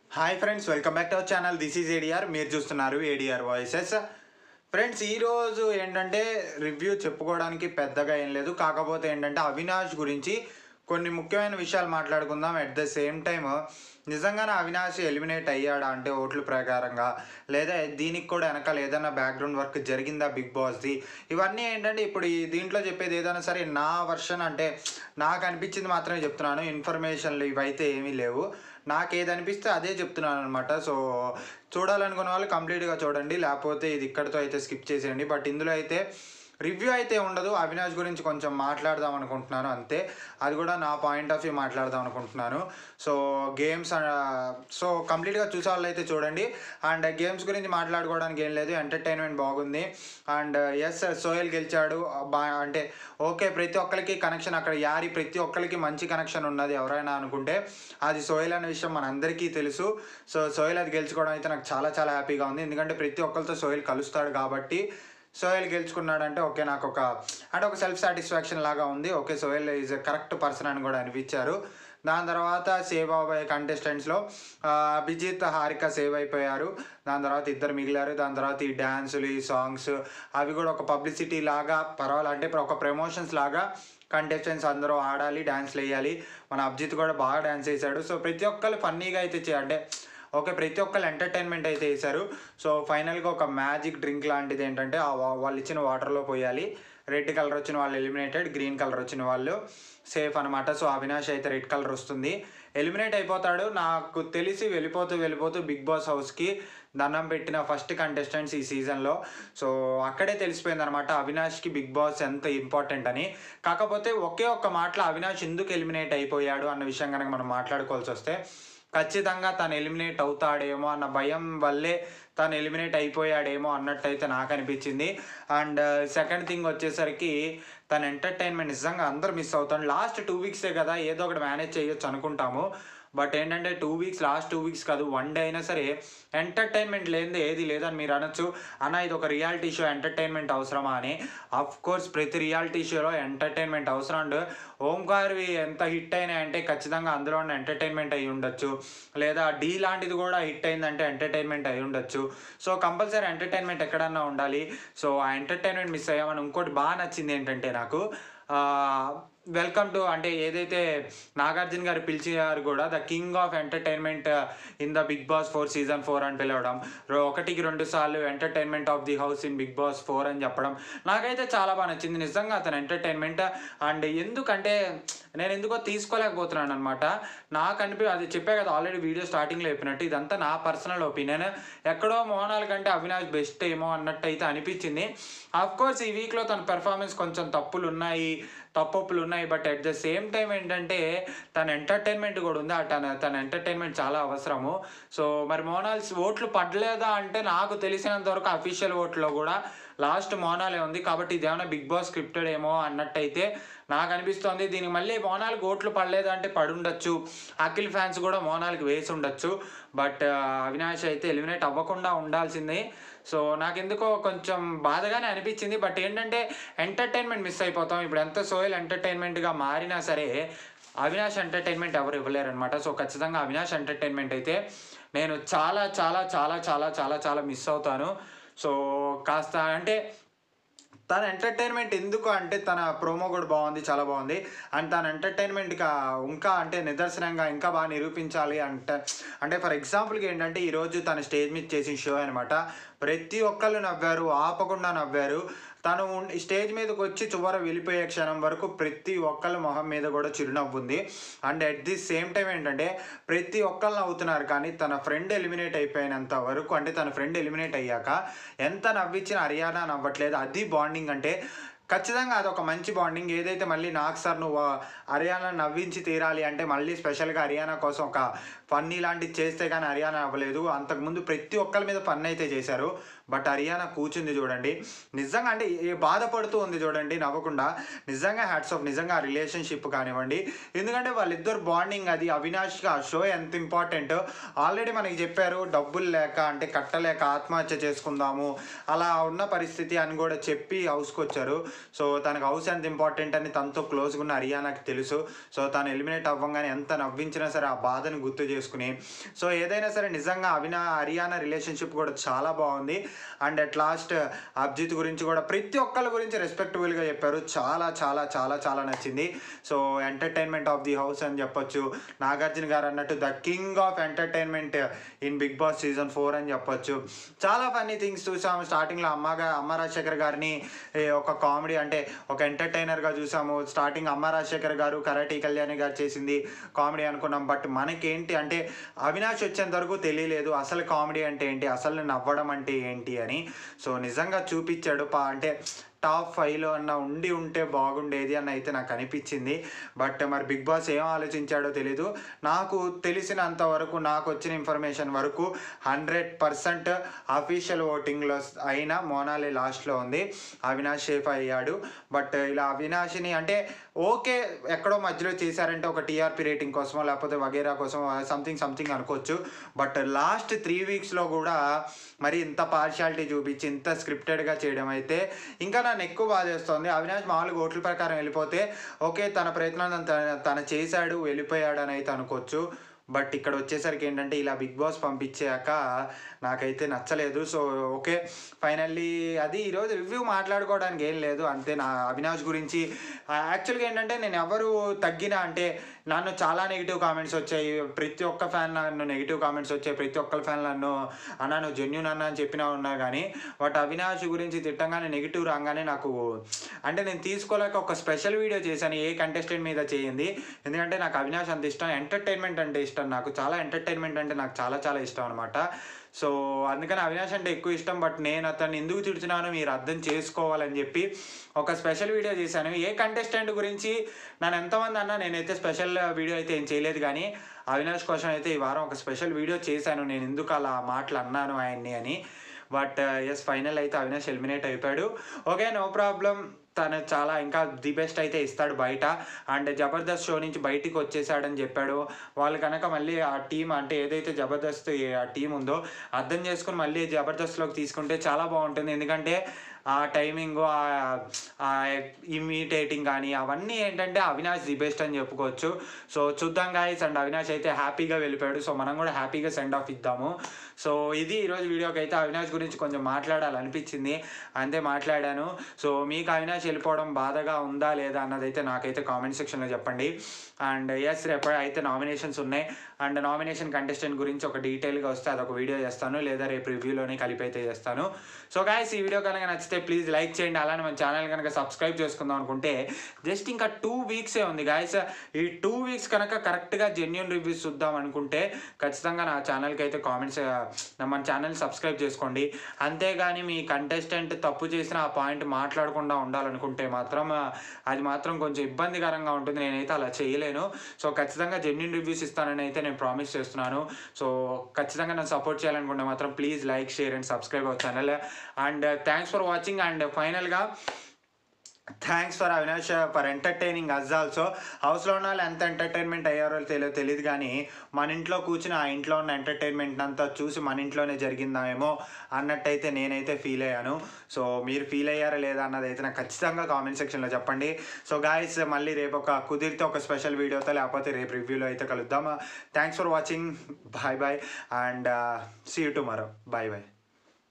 Hi friends, welcome back to our channel. This is ADR. మీరు చూస్తున్నారు ADR voices. Friends, ఈరోజు ఏంటంటే review చెప్పుకోవడానికి పెద్దగా ఏం లేదు. కాకపోతే ఏంటంటే అవినాష్ గురించి కొన్ని ముఖ్యమైన విషయాలు మాట్లాడుకుందాం. అట్ ద సేమ్ టైమ్ నిజంగానే అవినాష్ ఎలిమినేట్ అయ్యాడా అంటే ఓట్ల ప్రకారంగా, లేదా దీనికి కూడా వెనకాల ఏదైనా బ్యాక్గ్రౌండ్ వర్క్ జరిగిందా బిగ్ బాస్ది, ఇవన్నీ ఏంటంటే ఇప్పుడు ఈ దీంట్లో చెప్పేది ఏదైనా సరే నా వర్షన్, అంటే నాకు అనిపించింది మాత్రమే చెప్తున్నాను. ఇన్ఫర్మేషన్లు ఇవైతే ఏమీ లేవు. నాకు ఏది అనిపిస్తే అదే చెప్తున్నాను అనమాట. సో చూడాలనుకున్న వాళ్ళు కంప్లీట్గా చూడండి, లేకపోతే ఇది ఇక్కడితో అయితే స్కిప్ చేసేయండి. బట్ ఇందులో అయితే రివ్యూ అయితే ఉండదు. అవినాష్ గురించి కొంచెం మాట్లాడదాం అనుకుంటున్నాను అంతే. అది కూడా నా పాయింట్ ఆఫ్ వ్యూ మాట్లాడదాం అనుకుంటున్నాను. సో గేమ్స్ సో కంప్లీట్గా చూసే వాళ్ళు అయితే చూడండి. అండ్ గేమ్స్ గురించి మాట్లాడుకోవడానికి ఏం లేదు, ఎంటర్టైన్మెంట్ బాగుంది. అండ్ ఎస్, సోహెల్ గెలిచాడు అంటే ఓకే, ప్రతి ఒక్కరికి కనెక్షన్ అక్కడ యారి ప్రతి ఒక్కరికి మంచి కనెక్షన్ ఉన్నది ఎవరైనా అనుకుంటే అది సోహెల్ అనే విషయం మనందరికీ తెలుసు. సో సోహెల్ అది గెలుచుకోవడం అయితే నాకు చాలా చాలా హ్యాపీగా ఉంది. ఎందుకంటే ప్రతి ఒక్కరితో సోహెల్ కలుస్తాడు కాబట్టి సోహెల్ గెలుచుకున్నాడంటే ఓకే, నాకు ఒక సెల్ఫ్ సాటిస్ఫాక్షన్ లాగా ఉంది. Okay, Sohel is a correct person అని కూడా అనిపించారు. దాని తర్వాత సేవ్ అవ్వే కంటెస్టెంట్స్లో అభిజిత్, హారిక సేవ్ అయిపోయారు. దాని తర్వాత ఇద్దరు మిగిలారు. దాని తర్వాత ఈ డ్యాన్సులు, ఈ సాంగ్స్ అవి కూడా ఒక పబ్లిసిటీ లాగా పర్వాలేదు, అంటే ఒక ప్రమోషన్స్ లాగా కంటెస్టెంట్స్ అందరూ ఆడాలి, డ్యాన్స్లు వేయాలి. మన అభిజిత్ కూడా బాగా డ్యాన్స్ వేసాడు. సో ప్రతి ఒక్కరు ఫన్నీగా అయితే అంటే ఓకే, ప్రతి ఒక్కరు ఎంటర్టైన్మెంట్ అయితే వేశారు. సో ఫైనల్గా ఒక మ్యాజిక్ డ్రింక్ లాంటిది ఏంటంటే వాళ్ళు ఇచ్చిన వాటర్లో పోయాలి. రెడ్ కలర్ వచ్చిన వాళ్ళు ఎలిమినేటెడ్, గ్రీన్ కలర్ వచ్చిన వాళ్ళు సేఫ్ అనమాట. సో అవినాష్ అయితే రెడ్ కలర్ వస్తుంది, ఎలిమినేట్ అయిపోతాడు. నాకు తెలిసి వెళ్ళిపోతూ బిగ్ బాస్ హౌస్కి దండం పెట్టిన ఫస్ట్ కంటెస్టెంట్స్ ఈ సీజన్లో. సో అక్కడే తెలిసిపోయింది అనమాట అవినాష్కి బిగ్ బాస్ ఎంత ఇంపార్టెంట్ అని. కాకపోతే ఒకే ఒక్క మాటలో అవినాష్ ఎందుకు ఎలిమినేట్ అయిపోయాడు అన్న విషయం కనుక మనం మాట్లాడుకోవాల్సి వస్తే, ఖచ్చితంగా తను ఎలిమినేట్ అవుతాడేమో అన్న భయం వల్లే తను ఎలిమినేట్ అయిపోయాడేమో అన్నట్టయితే నాకు అనిపించింది. అండ్ సెకండ్ థింగ్ వచ్చేసరికి తన ఎంటర్టైన్మెంట్ నిజంగా అందరూ మిస్ అవుతాడు. లాస్ట్ 2 వీక్సే కదా, ఏదో ఒకటి మేనేజ్ చేయొచ్చు అనుకుంటాము. బట్ ఏంటంటే లాస్ట్ 2 వీక్స్ కాదు, 1 డే అయినా సరే ఎంటర్టైన్మెంట్ లేనిదే ఏది లేదని మీరు అనొచ్చు. అన్న ఇది ఒక రియాలిటీ షో, ఎంటర్టైన్మెంట్ అవసరమా అని. అఫ్ కోర్స్ ప్రతి రియాలిటీ షోలో ఎంటర్టైన్మెంట్ అవసరం. అండ్ ఓంకార్వి ఎంత హిట్ అయినాయంటే ఖచ్చితంగా అందులో ఉన్న ఎంటర్టైన్మెంట్ అయి ఉండొచ్చు, లేదా డీ లాంటిది కూడా హిట్ అయిందంటే ఎంటర్టైన్మెంట్ అయి ఉండొచ్చు. సో కంపల్సరీ ఎంటర్టైన్మెంట్ ఎక్కడన్నా ఉండాలి. సో ఆ ఎంటర్టైన్మెంట్ మిస్ అయ్యామని. ఇంకోటి బాగా నచ్చింది ఏంటంటే నాకు వెల్కమ్ టు, అంటే ఏదైతే నాగార్జున గారు పిలిచారు కూడా, the king of entertainment in the Bigg Boss 4 season 4 అని పిలవడం, 1కి 2 సార్లు entertainment of the house in Bigg Boss 4 అని చెప్పడం నాకైతే చాలా బాగా నచ్చింది నిజంగా అతను ఎంటర్టైన్మెంట్. అండ్ ఎందుకంటే నేను ఎందుకో తీసుకోలేకపోతున్నాను అనమాట. నాకు అది చెప్పే కదా ఆల్రెడీ వీడియో స్టార్టింగ్లో చెప్పినట్టు, ఇదంతా నా పర్సనల్ ఒపీనియన్. ఎక్కడో మోనాల్ కంటే అవినాష్ బెస్ట్ ఏమో అన్నట్టు అయితే అనిపించింది. కోర్స్ ఈ వీక్లో తన పెర్ఫార్మెన్స్ కొంచెం తప్పొప్పులు ఉన్నాయి. But at the same time ఏంటంటే తన ఎంటర్టైన్మెంట్ కూడా ఉంది. తన ఎంటర్టైన్మెంట్ చాలా అవసరము. సో మరి మోనాల్స్ ఓట్లు పడలేదా అంటే నాకు తెలిసినంత వరకు అఫీషియల్ ఓట్లో కూడా లాస్ట్ మోనాలే ఉంది. కాబట్టి ఇది ఏమైనా బిగ్ బాస్ స్క్రిప్టెడ్ ఏమో అన్నట్టయితే నాకు అనిపిస్తుంది. దీనికి మళ్ళీ మోనాల్కి ఓట్లు పడలేదు అంటే పడుండొచ్చు, అఖిల్ ఫ్యాన్స్ కూడా మోనాల్కి వేసి ఉండొచ్చు. బట్ అవినాష్ అయితే ఎలిమినేట్ అవ్వకుండా ఉండాల్సిందే. సో నాకెందుకో కొంచెం బాధగానే అనిపించింది. బట్ ఏంటంటే ఎంటర్టైన్మెంట్ మిస్ అయిపోతాం. ఇప్పుడు ఎంత సోహెల్ ఎంటర్టైన్మెంట్గా మారినా సరే అవినాష్ ఎంటర్టైన్మెంట్ ఎవరు ఇవ్వలేరనమాట. సో ఖచ్చితంగా అవినాష్ ఎంటర్టైన్మెంట్ అయితే నేను చాలా చాలా చాలా చాలా చాలా చాలా మిస్ అవుతాను. సో కాస్త అంటే తన ఎంటర్టైన్మెంట్ ఎందుకు అంటే తన ప్రోమో కూడా బాగుంది, చాలా బాగుంది. అండ్ తన ఎంటర్టైన్మెంట్గా ఇంకా అంటే నిదర్శనంగా ఇంకా బాగా నిరూపించాలి అంటే ఫర్ ఎగ్జాంపుల్కి ఏంటంటే ఈరోజు తన స్టేజ్ మీద చేసిన షో అనమాట. ప్రతి ఒక్కళ్ళు నవ్వారు, ఆపకుండా నవ్వారు. తను స్టేజ్ మీదకి వచ్చి చివర వెళ్ళిపోయే క్షణం వరకు ప్రతి ఒక్కళ్ళ మొహం మీద కూడా చిరునవ్వు ఉంది. And at the same time ఏంటంటే ప్రతి ఒక్కళ్ళు నవ్వుతున్నారు, కానీ తన ఫ్రెండ్ ఎలిమినేట్ అయిపోయినంత వరకు, అంటే తన ఫ్రెండ్ ఎలిమినేట్ అయ్యాక ఎంత నవ్వించిన హరియానా నవ్వట్లేదు. అది బాండింగ్ అంటే ఖచ్చితంగా అదొక మంచి బాండింగ్. ఏదైతే మళ్ళీ నాకు సార్ నువ్వు హరియానా నవ్వించి తీరాలి అంటే మళ్ళీ స్పెషల్గా హరియానా కోసం ఒక ఫన్నీ లాంటిది చేస్తే కానీ హరియానా అవ్వలేదు. అంతకుముందు ప్రతి ఒక్కరి మీద ఫన్ అయితే చేశారు. బట్ హరియానా కూర్చుంది చూడండి, నిజంగా అంటే బాధపడుతూ ఉంది చూడండి నవ్వకుండా. నిజంగా హ్యాట్స్ ఆఫ్, నిజంగా ఆ రిలేషన్షిప్ కానివ్వండి, ఎందుకంటే వాళ్ళిద్దరు బాండింగ్ అది అవినాష్కి ఆ షో ఎంత ఇంపార్టెంట్ ఆల్రెడీ మనకి చెప్పారు. డబ్బులు లేక అంటే కట్టలేక ఆత్మహత్య చేసుకుందాము అలా ఉన్న పరిస్థితి అని కూడా చెప్పి హౌస్కి వచ్చారు. సో తనకు హౌస్ ఎంత ఇంపార్టెంట్ అని తనతో క్లోజ్గా ఉన్న హరియానాకి తెలుసు. సో తను ఎలిమినేట్ అవ్వగానే ఎంత నవ్వించినా సరే ఆ బాధను గుర్తు చేసుకుని, సో ఏదైనా సరే నిజంగా హరియానా రిలేషన్షిప్ కూడా చాలా బాగుంది. అండ్ అట్ లాస్ట్ అభిజిత్ గురించి కూడా ప్రతి ఒక్కరి గురించి రెస్పెక్టబుల్గా చెప్పారు. చాలా చాలా చాలా చాలా నచ్చింది. So entertainment of the house అని చెప్పొచ్చు. నాగార్జున గారు అన్నట్టు the king of entertainment in Bigg Boss season 4 అని చెప్పొచ్చు. చాలా ఫన్నీ థింగ్స్ చూసాము. స్టార్టింగ్లో అమ్మ రాజశేఖర్ గారిని ఒక కామెడీ అంటే ఒక ఎంటర్టైనర్గా చూసాము. స్టార్టింగ్ అమ్మ రాజశేఖర్ గారు కరాటీ కళ్యాణి గారు చేసింది కామెడీ అనుకున్నాం. బట్ మనకేంటి అంటే అవినాష్ వచ్చేంత వరకు తెలియలేదు అసలు కామెడీ అంటే ఏంటి, అసలు నవ్వడం అంటే ఏంటి అని. సో నిజంగా చూపించాడు. అంటే టాప్ 5లో అన్న ఉంటే బాగుండేది అని అయితే నాకు అనిపించింది. బట్ మరి బిగ్ బాస్ ఏం ఆలోచించాడో తెలీదు. నాకు తెలిసినంత వరకు, నాకు వచ్చిన ఇన్ఫర్మేషన్ వరకు 100% అఫీషియల్ ఓటింగ్లో అయినా మోనాలి లాస్ట్లో ఉంది. అవినాష్ సేఫ్ అయ్యాడు. బట్ ఇలా అవినాష్ని అంటే ఓకే ఎక్కడో మధ్యలో చేశారంటే ఒక టీఆర్పీ రేటింగ్ కోసమో లేకపోతే వగేరా కోసం సంథింగ్ అనుకోవచ్చు. బట్ లాస్ట్ 3 వీక్స్లో కూడా మరి ఇంత పార్షియాలిటీ చూపించి ఇంత స్క్రిప్టెడ్గా చేయడం అయితే ఇంకా నన్ను ఎక్కువ బాధ చేస్తుంది. అవినాష్ మామూలుగా ఓట్ల ప్రకారం వెళ్ళిపోతే ఓకే తన ప్రయత్నాన్ని తను చేశాడు వెళ్ళిపోయాడు అని అయితే అనుకోవచ్చు. బట్ ఇక్కడ వచ్చేసరికి ఏంటంటే ఇలా బిగ్ బాస్ పంపించాక నాకైతే నచ్చలేదు. సో ఓకే ఫైనల్లీ అది ఈరోజు రివ్యూ మాట్లాడుకోవడానికి ఏం లేదు, అంతే. నా అవినాష్ గురించి యాక్చువల్గా ఏంటంటే నేను ఎవరు తగ్గినా అంటే నన్ను చాలా నెగిటివ్ కామెంట్స్ వచ్చాయి. ప్రతి ఒక్క ఫ్యాన్ నన్ను నెగిటివ్ కామెంట్స్ వచ్చాయి. ప్రతి ఒక్కరి ఫ్యాన్ నన్ను అన్నా నువ్వు జెన్యూన్ అన్నా అని చెప్పినా ఉన్నా కానీ బట్ అవినాష్ గురించి తిట్టంగానే నెగిటివ్ రాగానే నాకు అంటే నేను తీసుకోలేక ఒక స్పెషల్ వీడియో చేశాను ఏ కంటెస్టెంట్ మీద చేయింది. ఎందుకంటే నాకు అవినాష్ అంత ఇష్టం, ఎంటర్టైన్మెంట్ అంటే ఇష్టం, నాకు చాలా ఎంటర్టైన్మెంట్ అంటే నాకు చాలా చాలా ఇష్టం అనమాట. సో అందుకని అవినాష్ అంటే ఎక్కువ ఇష్టం. బట్ నేను అతన్ని ఎందుకు తిడుతున్నానో మీరు అర్థం చేసుకోవాలని చెప్పి ఒక స్పెషల్ వీడియో చేశాను. ఏ కంటెస్టెంట్ గురించి నన్ను ఎంతమంది అన్నా నేనైతే స్పెషల్ వీడియో అయితే ఏం చేయలేదు, కానీ అవినాష్ కోసం అయితే ఈ వారం ఒక స్పెషల్ వీడియో చేశాను నేను ఎందుకు అలా మాటలు అన్నాను ఆయన్ని అని. బట్ ఎస్ ఫైనల్ అయితే అవినాష్ ఎలిమినేట్ అయిపోయాడు. ఓకే నో ప్రాబ్లం, తను చాలా ఇంకా ది బెస్ట్ అయితే ఇస్తాడు బయట. అండ్ జబర్దస్త్ షో నుంచి బయటికి వచ్చేసాడని చెప్పాడు. వాళ్ళు కనుక మళ్ళీ ఆ టీం అంటే ఏదైతే జబర్దస్త్ ఆ టీం ఉందో అర్థం చేసుకుని మళ్ళీ జబర్దస్త్లోకి తీసుకుంటే చాలా బాగుంటుంది. ఎందుకంటే ఆ టైమింగు ఆ ఇమిటేటింగ్ కానీ అవన్నీ ఏంటంటే అవినాష్ ది బెస్ట్ అని చెప్పుకోవచ్చు. సో చూద్దాం గాయ్స్. అండ్ అవినాష్ అయితే హ్యాపీగా వెళ్ళిపోయాడు. సో మనం కూడా హ్యాపీగా సెండ్ ఆఫ్ ఇద్దాము. సో ఇది ఈరోజు వీడియోకి అయితే అవినాష్ గురించి కొంచెం మాట్లాడాలనిపించింది, అంతే మాట్లాడాను. సో మీకు అవినాష్ వెళ్ళిపోవడం బాధగా ఉందా లేదా అన్నదైతే నాకైతే కామెంట్ సెక్షన్లో చెప్పండి. అండ్ ఎస్ రేపు అయితే నామినేషన్స్ ఉన్నాయి. అండ్ నామినేషన్ కంటెస్టెంట్ గురించి ఒక డీటెయిల్గా వస్తే అదొక వీడియో చేస్తాను, లేదా రేపు రివ్యూలోనే కలిపి అయితే చేస్తాను. సో గాయ్స్ ఈ వీడియో కనుక నచ్చితే ప్లీజ్ లైక్ చేయండి. అలానే మన ఛానల్ కనుక సబ్స్క్రైబ్ చేసుకుందాం అనుకుంటే జస్ట్ ఇంకా 2 వీక్సే ఉంది గాయ్స్. ఈ 2 వీక్స్ కనుక కరెక్ట్గా జెన్యూన్ రివ్యూస్ చూద్దాం అనుకుంటే ఖచ్చితంగా నా ఛానల్కి అయితే మన ఛానల్ సబ్స్క్రైబ్ చేసుకోండి. అంతేగాని మీ కంటెస్టెంట్ తప్పు చేసిన ఆ పాయింట్ మాట్లాడకుండా ఉండాలనుకుంటే మాత్రం అది మాత్రం కొంచెం ఇబ్బందికరంగా ఉంటుంది. నేనైతే అలా చేయలేను. సో ఖచ్చితంగా జెన్యూన్ రివ్యూస్ ఇస్తానని అయితే నేను ప్రామిస్ చేస్తున్నాను. సో ఖచ్చితంగా నన్ను సపోర్ట్ చేయాలనుకుంటే మాత్రం please like share and subscribe our channel. And thanks for watching. And ఫైనల్గా thanks for Avinash for entertaining us also. హౌస్లో ఉన్న వాళ్ళు ఎంత ఎంటర్టైన్మెంట్ అయ్యారో తెలియదు, కానీ మన ఇంట్లో కూర్చుని ఆ ఇంట్లో ఉన్న ఎంటర్టైన్మెంట్ అంతా చూసి మన ఇంట్లోనే జరిగిందామేమో అన్నట్టయితే నేనైతే ఫీల్ అయ్యాను. సో మీరు ఫీల్ అయ్యారా లేదా అన్నది అయితే నాకు ఖచ్చితంగా కామెంట్ సెక్షన్లో చెప్పండి. సో గాయస్ మళ్ళీ రేపు కుదిరితే ఒక స్పెషల్ వీడియోతో లేకపోతే రేపు రివ్యూలో అయితే కలుద్దాం. Thanks for watching. Bye bye and see you tomorrow. Bye bye.